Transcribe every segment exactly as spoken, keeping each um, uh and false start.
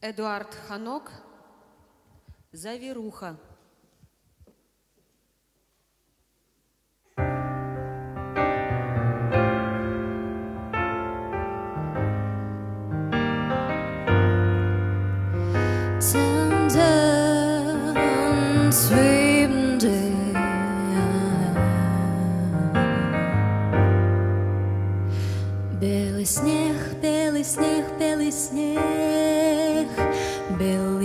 Эдуард Ханок, «Завируха». Белый снег, белый снег, белый снег, белый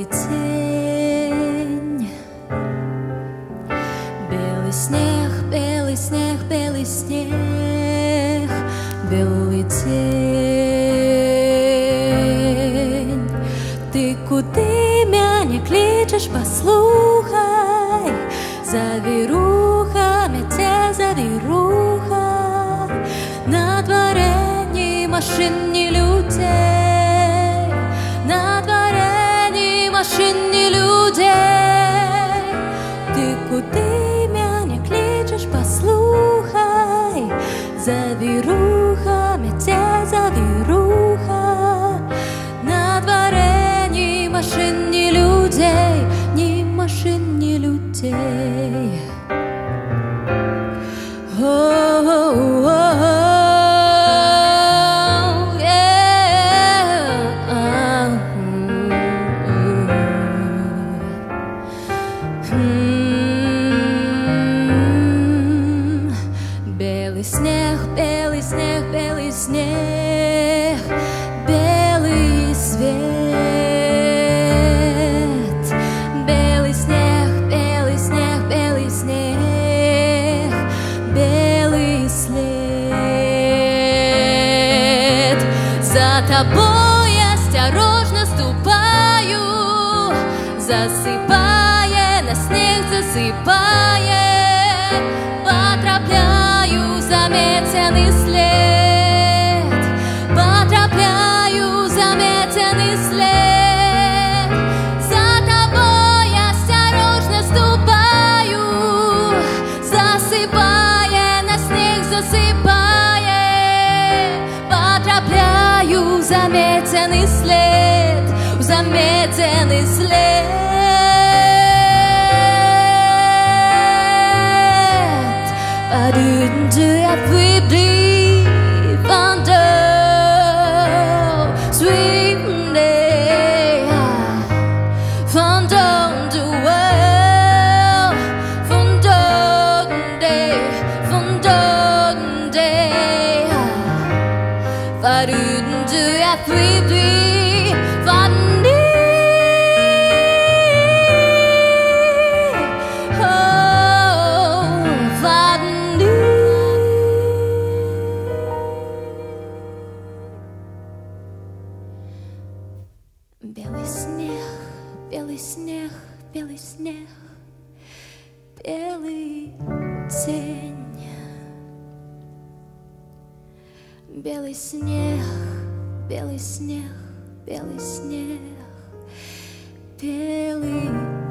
тень. Белый снег, белый снег, белый снег, белый тень. Ты куди меня кличешь, послухай, завируха, мете завируха, на дворе машин, ни людей, на дворе ни машин, ни людей. Ты куди меня кличешь, послухай, завируха, мете завируха, на дворе ни машин, ни людей, ни машин, ни людей. О-о-о-о. Белый снег, белый снег, белый снег, белый свет. Белый снег, белый снег, белый снег, белый след. За тобой осторожно ступаю, засыпая, на снег засыпая, потрапляю заметенный след, потрапляю заметенный след. За тобой осторожно ступаю, засыпая, на снег засыпая, потрапляю заметенный след, заметенный след. Và đường chưa áp quý đi van đâu sweet day van đâu the world van đâu day van đâu day. Và đường chưa áp quý đi van đi. Белый снег, белый снег, белый снег, белый тень. Белый снег, белый снег, белый снег, белый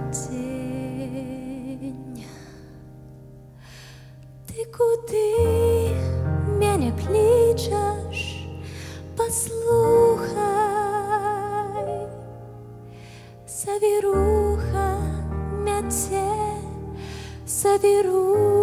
тень. Ты куди меня кличешь, послухай, завируха, мете, завируха.